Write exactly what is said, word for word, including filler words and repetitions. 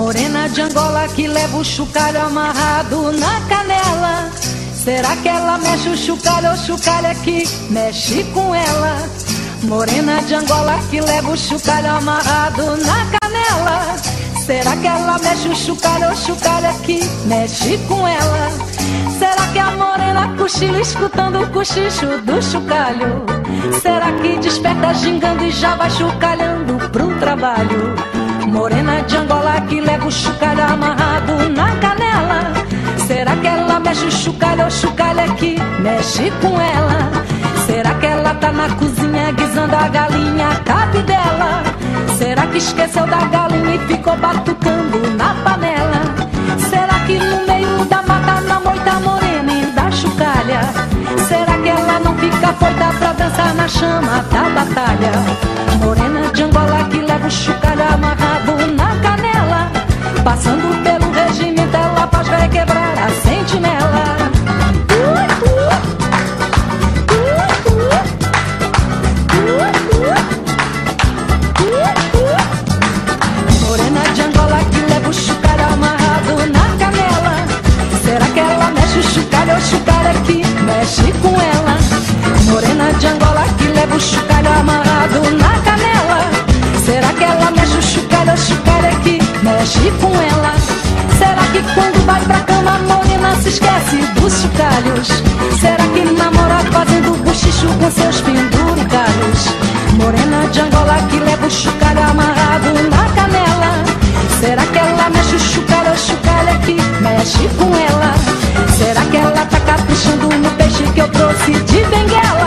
Morena de Angola que leva o chocalho amarrado na canela. Será que ela mexe o chocalho ou o chocalho é que mexe com ela? Morena de Angola que leva o chocalho amarrado na canela. Será que ela mexe o chocalho ou o chocalho é que mexe com ela? Será que a morena cochila escutando o cochicho do chocalho? Será que desperta gingando e já vai chocalhando pro trabalho? Morena de Angola que leva o chocalho amarrado na canela. Será que ela mexe o chocalho ou o chocalho é que mexe com ela? Será que ela tá na cozinha guisando a galinha cabe dela? Será que esqueceu da galinha e ficou batucando na panela? Será que no meio da mata na moita morena e da chocalha? Será que ela não fica foita pra dançar na chama da batalha? Morena de Angola que leva o chocalho amarrado na canela. Passando pelo regimento ela faz requebrar a sentinela. Morena de Angola que leva o chocalho amarrado na canela. Será que ela mexe o chocalho ou o chocalho é que mexe com ela? Morena de Angola que leva o chocalho amarrado na canela. Será que ela mexe o chocalho ou o chocalho é que mexe com ela? Será que quando vai pra cama a morena se esquece dos chocalhos? Será que namora fazendo bochicho com seus penduricalhos? Morena de Angola que leva o chocalho amarrado na canela. Será que ela mexe o chocalho ou o chocalho é que mexe com ela? Será que ela tá caprichando no peixe que eu trouxe de Benguela?